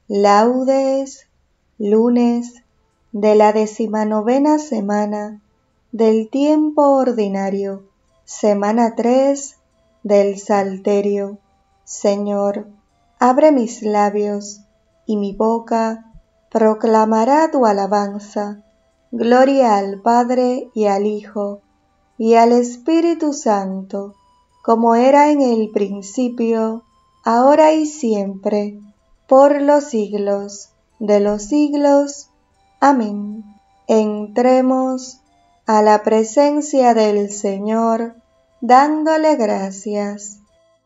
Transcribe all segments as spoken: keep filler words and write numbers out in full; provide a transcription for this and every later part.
Laudes, lunes de la decimanovena semana del tiempo ordinario, semana tres del Salterio. Señor, abre mis labios, y mi boca proclamará tu alabanza. Gloria al Padre y al Hijo, y al Espíritu Santo, como era en el principio, ahora y siempre, por los siglos de los siglos. Amén. Entremos a la presencia del Señor, dándole gracias.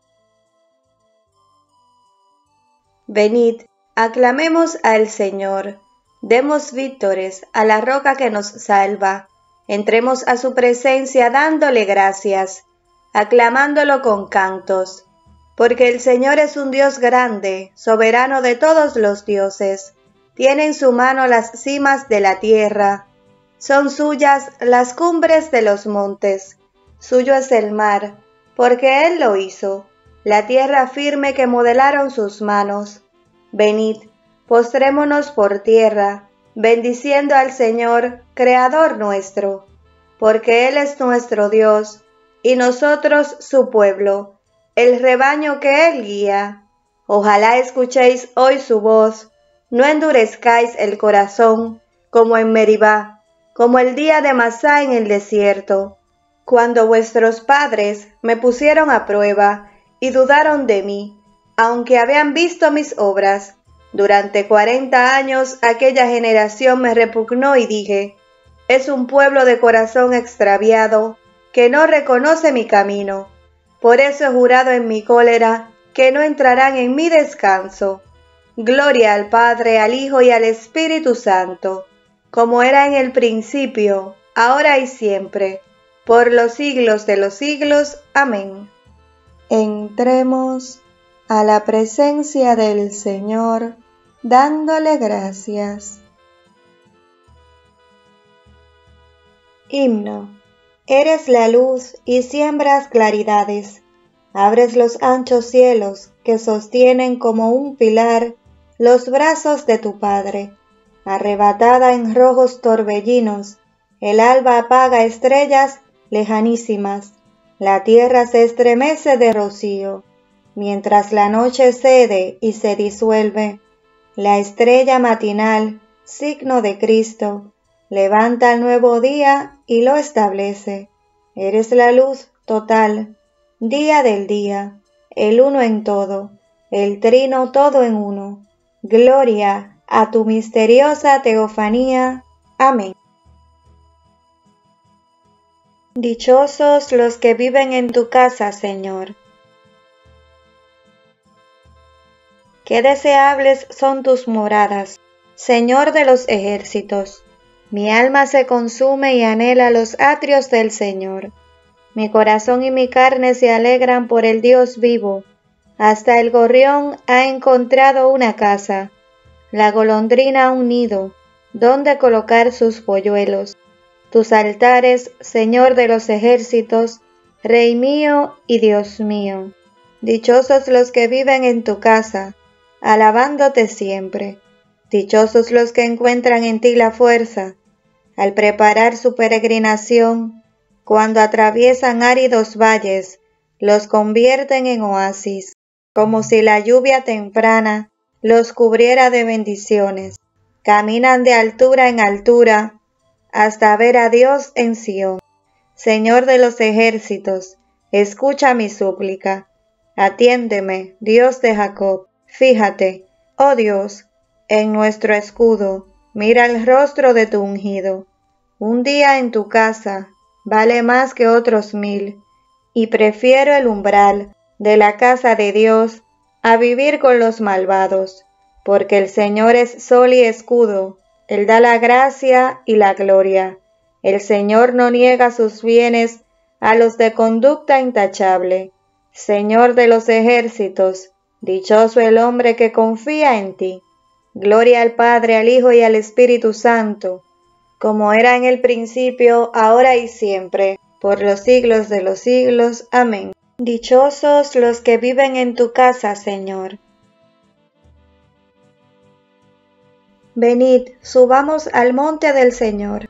Venid, aclamemos al Señor, demos vítores a la roca que nos salva. Entremos a su presencia dándole gracias, aclamándolo con cantos, porque el Señor es un Dios grande, soberano de todos los dioses. Tiene en su mano las cimas de la tierra, son suyas las cumbres de los montes. Suyo es el mar, porque Él lo hizo, la tierra firme que modelaron sus manos. Venid, postrémonos por tierra, bendiciendo al Señor, Creador nuestro, porque Él es nuestro Dios, y nosotros su pueblo, el rebaño que Él guía. Ojalá escuchéis hoy su voz, no endurezcáis el corazón, como en Meribá, como el día de Masá en el desierto, cuando vuestros padres me pusieron a prueba y dudaron de mí, aunque habían visto mis obras. Durante cuarenta años aquella generación me repugnó y dije, es un pueblo de corazón extraviado, que no reconoce mi camino. Por eso he jurado en mi cólera, que no entrarán en mi descanso. Gloria al Padre, al Hijo y al Espíritu Santo, como era en el principio, ahora y siempre, por los siglos de los siglos. Amén. Entremos a la presencia del Señor, dándole gracias. Himno. Eres la luz y siembras claridades, abres los anchos cielos que sostienen como un pilar los brazos de tu Padre. Arrebatada en rojos torbellinos, el alba apaga estrellas lejanísimas, la tierra se estremece de rocío, mientras la noche cede y se disuelve. La estrella matinal, signo de Cristo, levanta el nuevo día y lo establece. Eres la luz total, día del día, el uno en todo, el trino todo en uno. Gloria a tu misteriosa teofanía. Amén. Dichosos los que viven en tu casa, Señor. Qué deseables son tus moradas, Señor de los ejércitos. Mi alma se consume y anhela los atrios del Señor. Mi corazón y mi carne se alegran por el Dios vivo. Hasta el gorrión ha encontrado una casa, la golondrina un nido, donde colocar sus polluelos. Tus altares, Señor de los ejércitos, Rey mío y Dios mío. Dichosos los que viven en tu casa, alabándote siempre. Dichosos los que encuentran en ti la fuerza, al preparar su peregrinación, cuando atraviesan áridos valles, los convierten en oasis, como si la lluvia temprana los cubriera de bendiciones. Caminan de altura en altura, hasta ver a Dios en Sión. Señor de los ejércitos, escucha mi súplica. Atiéndeme, Dios de Jacob. Fíjate, oh Dios, en nuestro escudo, mira el rostro de tu ungido. Un día en tu casa vale más que otros mil, y prefiero el umbral de la casa de Dios a vivir con los malvados, porque el Señor es sol y escudo, Él da la gracia y la gloria. El Señor no niega sus bienes a los de conducta intachable. Señor de los ejércitos, dichoso el hombre que confía en ti. Gloria al Padre, al Hijo y al Espíritu Santo, como era en el principio, ahora y siempre, por los siglos de los siglos. Amén. Dichosos los que viven en tu casa, Señor. Venid, subamos al monte del Señor.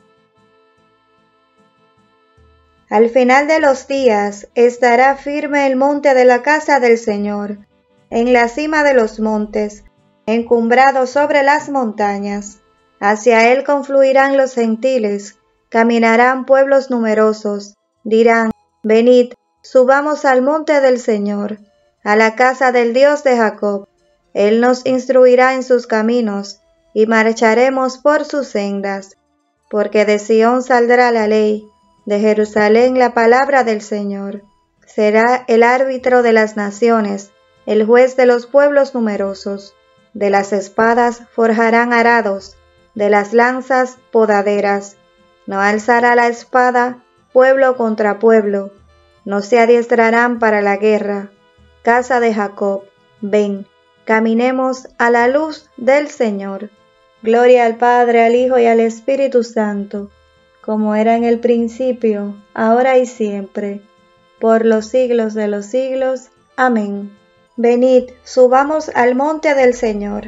Al final de los días estará firme el monte de la casa del Señor, en la cima de los montes, encumbrado sobre las montañas. Hacia él confluirán los gentiles, caminarán pueblos numerosos, dirán, venid, subamos al monte del Señor, a la casa del Dios de Jacob. Él nos instruirá en sus caminos, y marcharemos por sus sendas, porque de Sión saldrá la ley, de Jerusalén la palabra del Señor. Será el árbitro de las naciones, el juez de los pueblos numerosos. De las espadas forjarán arados, de las lanzas podaderas. No alzará la espada pueblo contra pueblo, no se adiestrarán para la guerra. Casa de Jacob, ven, caminemos a la luz del Señor. Gloria al Padre, al Hijo y al Espíritu Santo, como era en el principio, ahora y siempre, por los siglos de los siglos. Amén. Venid, subamos al monte del Señor.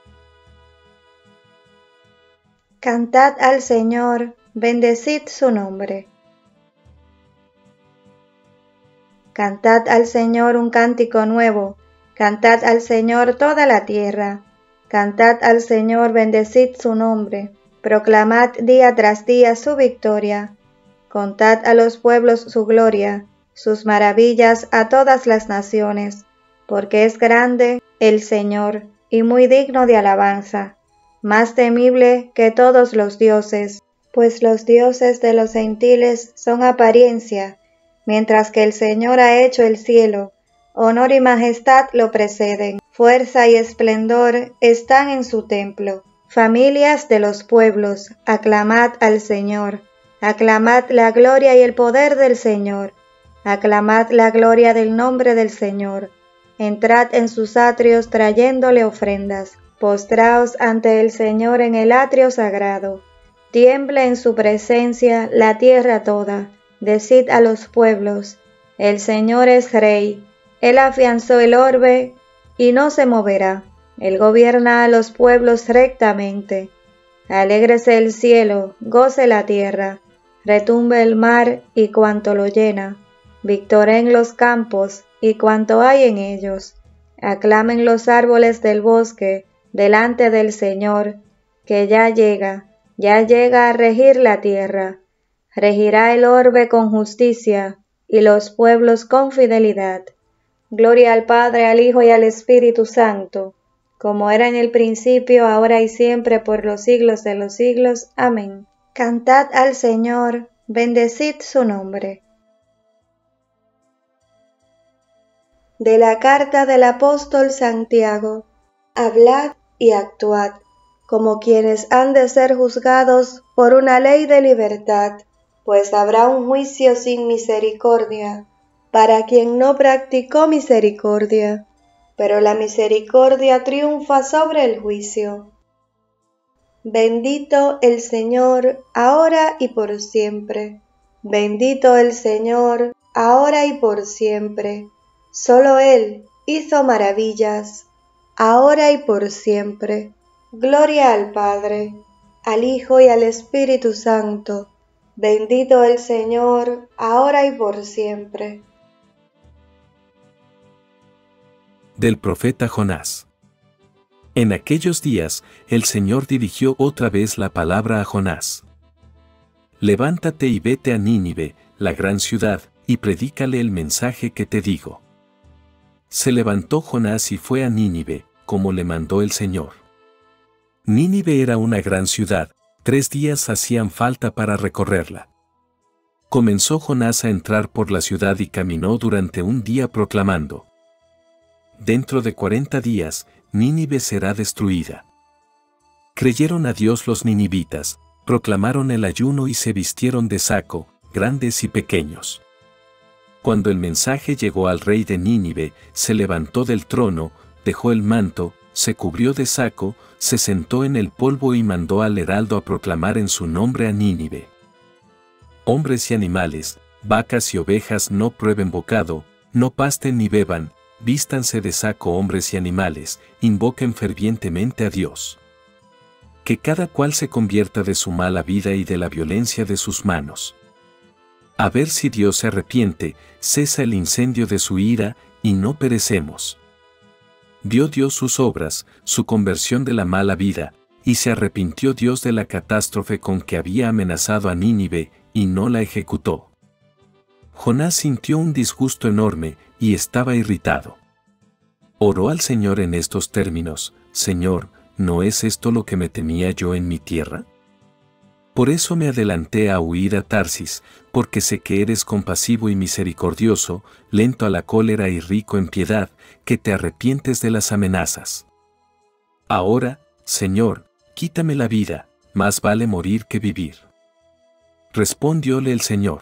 Cantad al Señor, bendecid su nombre. Cantad al Señor un cántico nuevo, cantad al Señor toda la tierra. Cantad al Señor, bendecid su nombre. Proclamad día tras día su victoria. Contad a los pueblos su gloria, sus maravillas a todas las naciones, porque es grande el Señor y muy digno de alabanza, más temible que todos los dioses, pues los dioses de los gentiles son apariencia, mientras que el Señor ha hecho el cielo. Honor y majestad lo preceden, fuerza y esplendor están en su templo. Familias de los pueblos, aclamad al Señor, aclamad la gloria y el poder del Señor, aclamad la gloria del nombre del Señor. Entrad en sus atrios trayéndole ofrendas, postraos ante el Señor en el atrio sagrado. Tiemble en su presencia la tierra toda, decid a los pueblos, el Señor es Rey, Él afianzó el orbe y no se moverá. Él gobierna a los pueblos rectamente. Alégrese el cielo, goce la tierra, retumbe el mar y cuanto lo llena, victoren los campos y cuanto hay en ellos. Aclamen los árboles del bosque delante del Señor, que ya llega, ya llega a regir la tierra. Regirá el orbe con justicia y los pueblos con fidelidad. Gloria al Padre, al Hijo y al Espíritu Santo, como era en el principio, ahora y siempre, por los siglos de los siglos. Amén. Cantad al Señor, bendecid su nombre. De la carta del apóstol Santiago. Hablad y actuad, como quienes han de ser juzgados por una ley de libertad, pues habrá un juicio sin misericordia para quien no practicó misericordia. Pero la misericordia triunfa sobre el juicio. Bendito el Señor, ahora y por siempre. Bendito el Señor, ahora y por siempre. Solo Él hizo maravillas, ahora y por siempre. Gloria al Padre, al Hijo y al Espíritu Santo. Bendito el Señor, ahora y por siempre. Del profeta Jonás. En aquellos días, el Señor dirigió otra vez la palabra a Jonás. Levántate y vete a Nínive, la gran ciudad, y predícale el mensaje que te digo. Se levantó Jonás y fue a Nínive, como le mandó el Señor. Nínive era una gran ciudad, tres días hacían falta para recorrerla. Comenzó Jonás a entrar por la ciudad y caminó durante un día proclamando: dentro de cuarenta días, Nínive será destruida. Creyeron a Dios los ninivitas, proclamaron el ayuno y se vistieron de saco, grandes y pequeños. Cuando el mensaje llegó al rey de Nínive, se levantó del trono, dejó el manto, se cubrió de saco, se sentó en el polvo y mandó al heraldo a proclamar en su nombre a Nínive: hombres y animales, vacas y ovejas no prueben bocado, no pasten ni beban, vístanse de saco hombres y animales, invoquen fervientemente a Dios. que cada cual se convierta de su mala vida y de la violencia de sus manos. A ver si Dios se arrepiente, cesa el incendio de su ira, y no perecemos. Vio Dios sus obras, su conversión de la mala vida, y se arrepintió Dios de la catástrofe con que había amenazado a Nínive, y no la ejecutó. Jonás sintió un disgusto enorme, y estaba irritado. Oró al Señor en estos términos: Señor, ¿no es esto lo que me temía yo en mi tierra? Por eso me adelanté a huir a Tarsis, porque sé que eres compasivo y misericordioso, lento a la cólera y rico en piedad, que te arrepientes de las amenazas. Ahora, Señor, quítame la vida, más vale morir que vivir. Respondióle el Señor: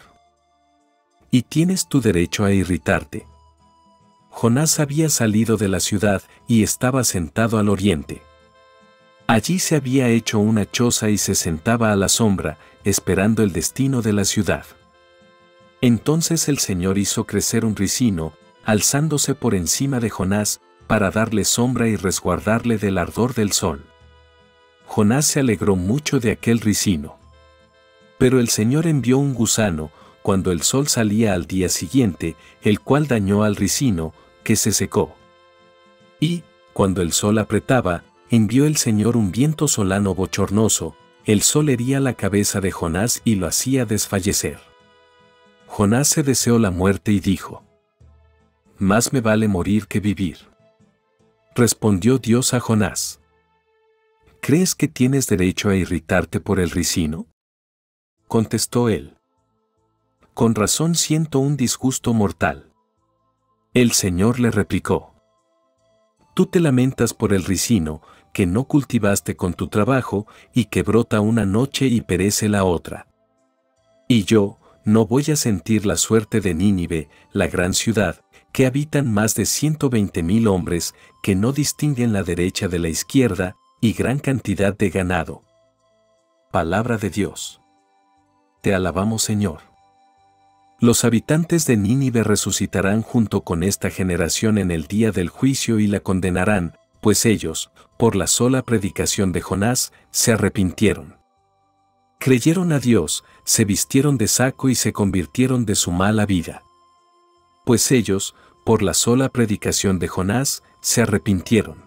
y tienes tu derecho a irritarte. Jonás había salido de la ciudad y estaba sentado al oriente. Allí se había hecho una choza y se sentaba a la sombra, esperando el destino de la ciudad. Entonces el Señor hizo crecer un ricino, alzándose por encima de Jonás, para darle sombra y resguardarle del ardor del sol. Jonás se alegró mucho de aquel ricino. Pero el Señor envió un gusano, cuando el sol salía al día siguiente, el cual dañó al ricino, que se secó. Y, cuando el sol apretaba, envió el Señor un viento solano bochornoso, el sol hería la cabeza de Jonás y lo hacía desfallecer. Jonás se deseó la muerte y dijo: más me vale morir que vivir. Respondió Dios a Jonás: ¿crees que tienes derecho a irritarte por el ricino? Contestó él: con razón siento un disgusto mortal. El Señor le replicó: tú te lamentas por el ricino, que no cultivaste con tu trabajo, y que brota una noche y perece la otra. Y yo, no voy a sentir la suerte de Nínive, la gran ciudad, que habitan más de ciento veinte mil hombres, que no distinguen la derecha de la izquierda, y gran cantidad de ganado. Palabra de Dios. Te alabamos, Señor. Los habitantes de Nínive resucitarán junto con esta generación en el día del juicio y la condenarán, pues ellos, por la sola predicación de Jonás, se arrepintieron. Creyeron a Dios, se vistieron de saco y se convirtieron de su mala vida. Pues ellos, por la sola predicación de Jonás, se arrepintieron.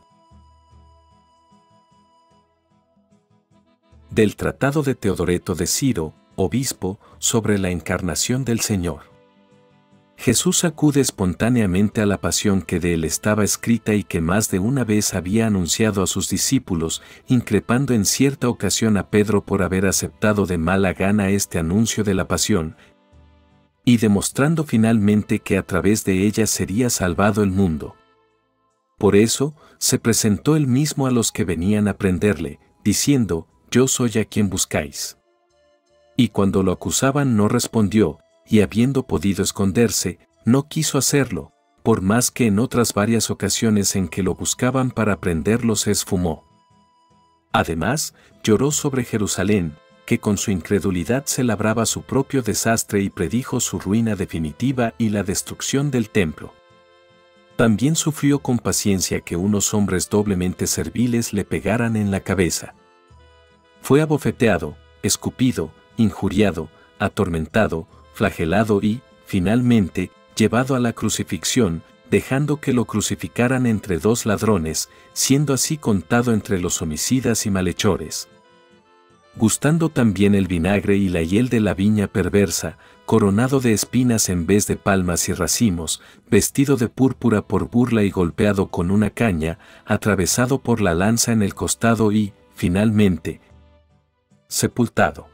Del Tratado de Teodoreto de Ciro, obispo, sobre la encarnación del Señor. Jesús acude espontáneamente a la pasión que de él estaba escrita y que más de una vez había anunciado a sus discípulos, increpando en cierta ocasión a Pedro por haber aceptado de mala gana este anuncio de la pasión, y demostrando finalmente que a través de ella sería salvado el mundo. Por eso, se presentó él mismo a los que venían a prenderle, diciendo: yo soy a quien buscáis. Y cuando lo acusaban no respondió, y habiendo podido esconderse, no quiso hacerlo, por más que en otras varias ocasiones en que lo buscaban para prenderlo se esfumó. Además, lloró sobre Jerusalén, que con su incredulidad se labraba su propio desastre y predijo su ruina definitiva y la destrucción del templo. También sufrió con paciencia que unos hombres doblemente serviles le pegaran en la cabeza. Fue abofeteado, escupido, injuriado, atormentado, flagelado y, finalmente, llevado a la crucifixión, dejando que lo crucificaran entre dos ladrones, siendo así contado entre los homicidas y malhechores. Gustando también el vinagre y la hiel de la viña perversa, coronado de espinas en vez de palmas y racimos, vestido de púrpura por burla y golpeado con una caña, atravesado por la lanza en el costado y, finalmente, sepultado.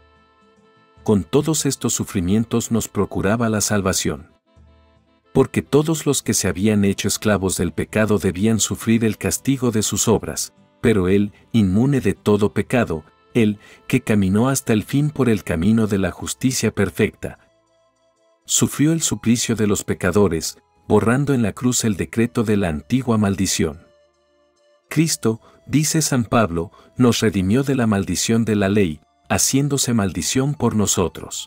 Con todos estos sufrimientos nos procuraba la salvación. Porque todos los que se habían hecho esclavos del pecado debían sufrir el castigo de sus obras, pero él, inmune de todo pecado, él, que caminó hasta el fin por el camino de la justicia perfecta, sufrió el suplicio de los pecadores, borrando en la cruz el decreto de la antigua maldición. Cristo, dice San Pablo, nos redimió de la maldición de la ley, haciéndose maldición por nosotros.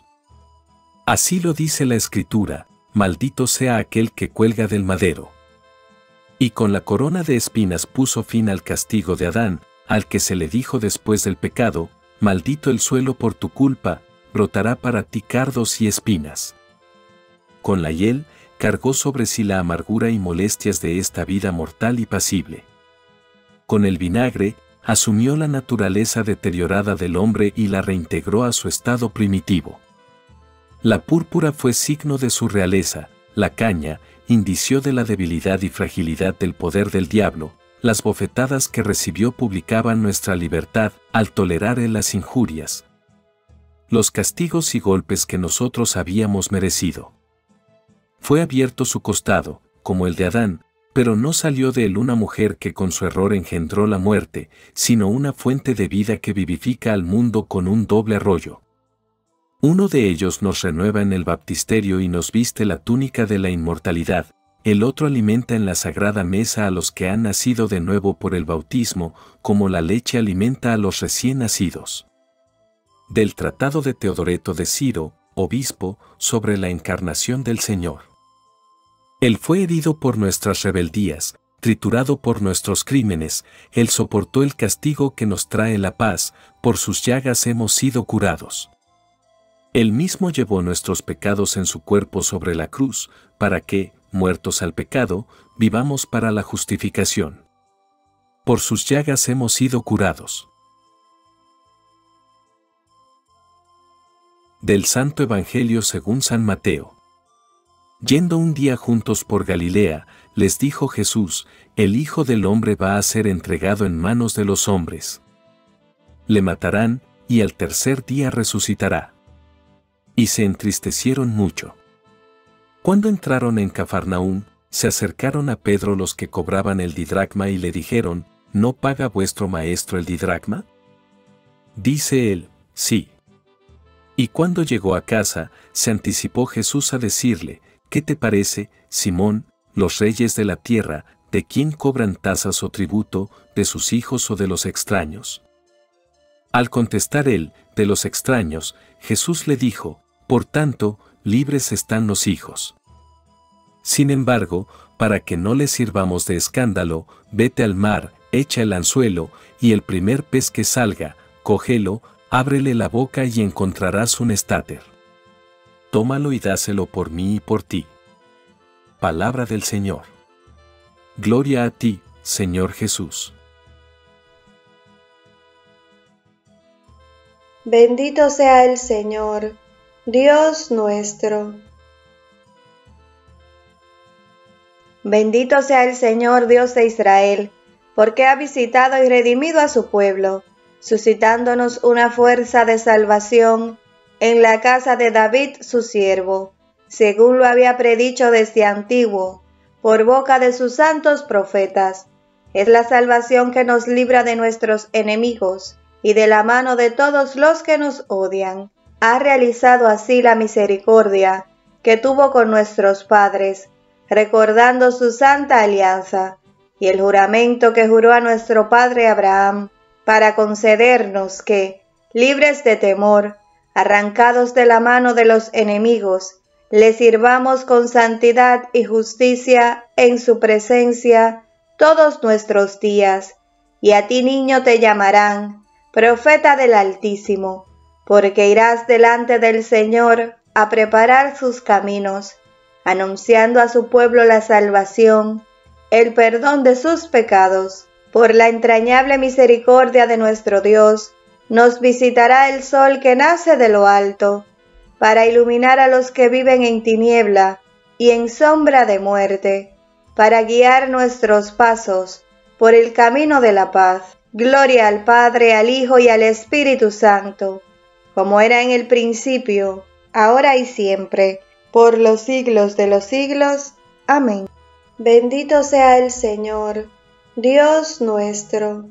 Así lo dice la Escritura: maldito sea aquel que cuelga del madero. Y con la corona de espinas puso fin al castigo de Adán, al que se le dijo después del pecado, maldito el suelo por tu culpa, brotará para ti cardos y espinas. Con la hiel, cargó sobre sí la amargura y molestias de esta vida mortal y pasible. Con el vinagre, asumió la naturaleza deteriorada del hombre y la reintegró a su estado primitivo. La púrpura fue signo de su realeza, la caña, indicio de la debilidad y fragilidad del poder del diablo, las bofetadas que recibió publicaban nuestra libertad al tolerar él las injurias, los castigos y golpes que nosotros habíamos merecido. Fue abierto su costado, como el de Adán, pero no salió de él una mujer que con su error engendró la muerte, sino una fuente de vida que vivifica al mundo con un doble arroyo. Uno de ellos nos renueva en el baptisterio y nos viste la túnica de la inmortalidad, el otro alimenta en la sagrada mesa a los que han nacido de nuevo por el bautismo, como la leche alimenta a los recién nacidos. Del Tratado de Teodoreto de Ciro, obispo, sobre la encarnación del Señor. Él fue herido por nuestras rebeldías, triturado por nuestros crímenes, Él soportó el castigo que nos trae la paz, por sus llagas hemos sido curados. Él mismo llevó nuestros pecados en su cuerpo sobre la cruz, para que, muertos al pecado, vivamos para la justificación. Por sus llagas hemos sido curados. Del Santo Evangelio según San Mateo. Yendo un día juntos por Galilea, les dijo Jesús, el Hijo del Hombre va a ser entregado en manos de los hombres. Le matarán, y al tercer día resucitará. Y se entristecieron mucho. Cuando entraron en Cafarnaúm, se acercaron a Pedro los que cobraban el didracma y le dijeron, ¿no paga vuestro maestro el didracma? Dice él, sí. Y cuando llegó a casa, se anticipó Jesús a decirle, ¿qué te parece, Simón, los reyes de la tierra, de quién cobran tasas o tributo, de sus hijos o de los extraños? Al contestar él, de los extraños, Jesús le dijo, por tanto, libres están los hijos. Sin embargo, para que no les sirvamos de escándalo, vete al mar, echa el anzuelo, y el primer pez que salga, cógelo, ábrele la boca y encontrarás un estáter. Tómalo y dáselo por mí y por ti. Palabra del Señor. Gloria a ti, Señor Jesús. Bendito sea el Señor, Dios nuestro. Bendito sea el Señor, Dios de Israel, porque ha visitado y redimido a su pueblo, suscitándonos una fuerza de salvación en la casa de David su siervo, según lo había predicho desde antiguo, por boca de sus santos profetas. Es la salvación que nos libra de nuestros enemigos y de la mano de todos los que nos odian. Ha realizado así la misericordia que tuvo con nuestros padres, recordando su santa alianza y el juramento que juró a nuestro padre Abraham, para concedernos que, libres de temor, arrancados de la mano de los enemigos, le sirvamos con santidad y justicia en su presencia todos nuestros días. Y a ti, niño, te llamarán profeta del Altísimo, porque irás delante del Señor a preparar sus caminos, anunciando a su pueblo la salvación, el perdón de sus pecados. Por la entrañable misericordia de nuestro Dios, nos visitará el sol que nace de lo alto, para iluminar a los que viven en tiniebla y en sombra de muerte, para guiar nuestros pasos por el camino de la paz. Gloria al Padre, al Hijo y al Espíritu Santo, como era en el principio, ahora y siempre, por los siglos de los siglos. Amén. Bendito sea el Señor, Dios nuestro.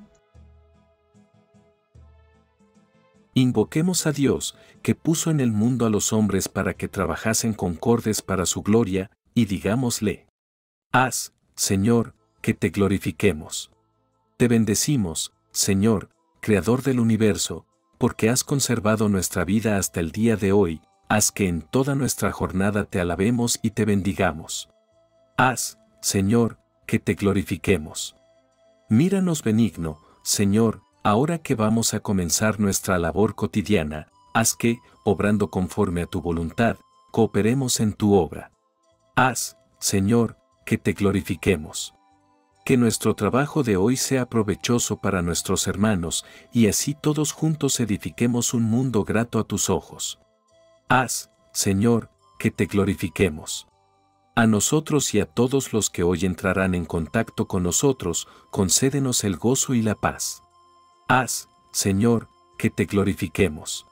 Invoquemos a Dios, que puso en el mundo a los hombres para que trabajasen concordes para su gloria, y digámosle: haz, Señor, que te glorifiquemos. Te bendecimos, Señor, Creador del universo, porque has conservado nuestra vida hasta el día de hoy. Haz que en toda nuestra jornada te alabemos y te bendigamos. Haz, Señor, que te glorifiquemos. Míranos benigno, Señor, Ahora que vamos a comenzar nuestra labor cotidiana, haz que, obrando conforme a tu voluntad, cooperemos en tu obra. Haz, Señor, que te glorifiquemos. Que nuestro trabajo de hoy sea provechoso para nuestros hermanos, y así todos juntos edifiquemos un mundo grato a tus ojos. Haz, Señor, que te glorifiquemos. A nosotros y a todos los que hoy entrarán en contacto con nosotros, concédenos el gozo y la paz. Haz, Señor, que te glorifiquemos.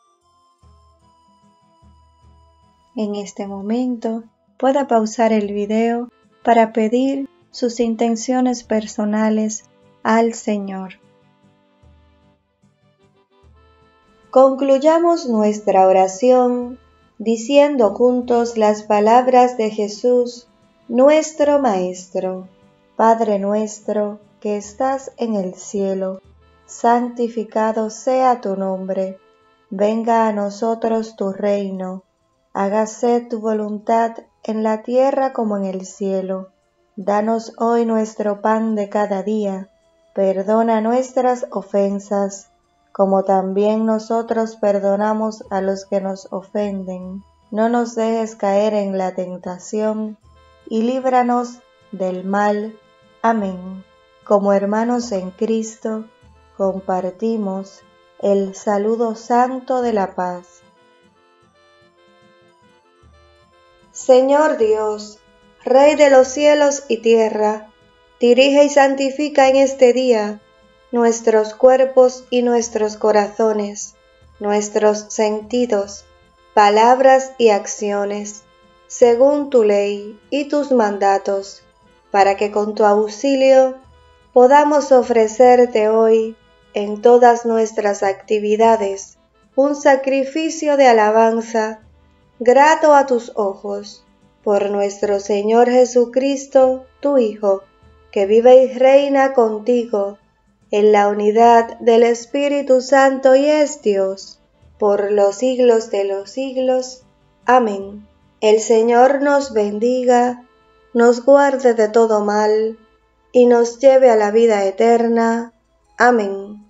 En este momento, pueda pausar el video para pedir sus intenciones personales al Señor. Concluyamos nuestra oración diciendo juntos las palabras de Jesús, nuestro Maestro. Padre nuestro que estás en el cielo, santificado sea tu nombre. Venga a nosotros tu reino. Hágase tu voluntad en la tierra como en el cielo. Danos hoy nuestro pan de cada día. Perdona nuestras ofensas, como también nosotros perdonamos a los que nos ofenden. No nos dejes caer en la tentación, y líbranos del mal. Amén. Como hermanos en Cristo, compartimos el saludo santo de la paz. Señor Dios, Rey de los cielos y tierra, dirige y santifica en este día nuestros cuerpos y nuestros corazones, nuestros sentidos, palabras y acciones, según tu ley y tus mandatos, para que con tu auxilio podamos ofrecerte hoy, en todas nuestras actividades, un sacrificio de alabanza, grato a tus ojos, por nuestro Señor Jesucristo, tu Hijo, que vive y reina contigo, en la unidad del Espíritu Santo y es Dios, por los siglos de los siglos. Amén. El Señor nos bendiga, nos guarde de todo mal, y nos lleve a la vida eterna. Amén.